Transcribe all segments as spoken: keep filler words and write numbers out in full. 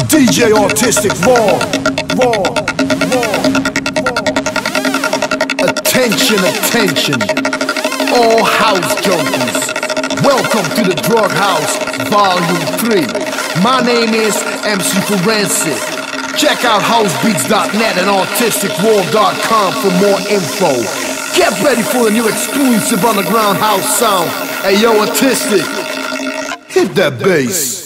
D J Artistic Raw, Raw, Raw, Raw. Attention, attention, all house junkies. Welcome to the Drug House Volume three. My name is M C Forensic. Check out housebeats dot net and artistic world dot com for more info. Get ready for the new exclusive underground house sound. Hey yo, Artistic, hit that bass.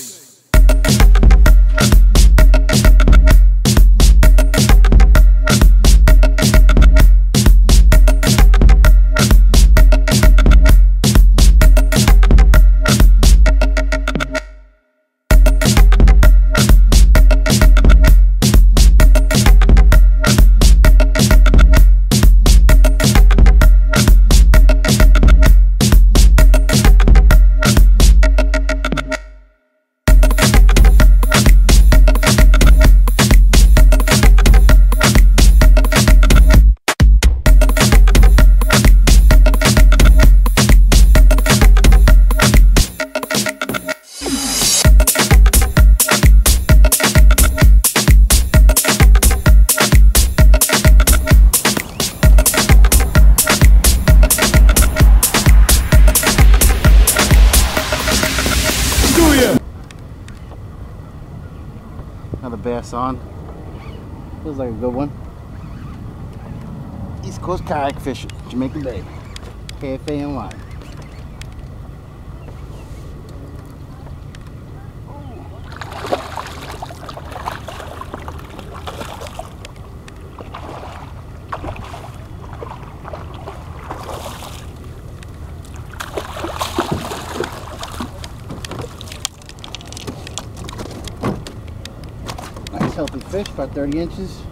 Another bass on. Feels like a good one. East Coast kayak fishing, Jamaican Bay, K F A and Lime. Nice healthy fish, about thirty inches.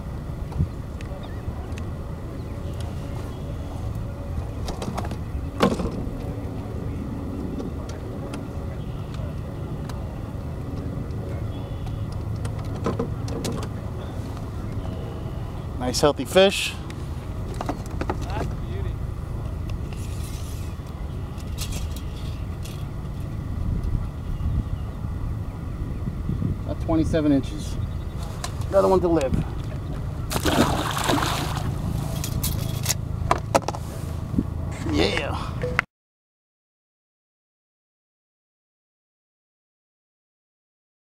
Nice healthy fish. That's a beauty. About twenty-seven inches. Another one to live.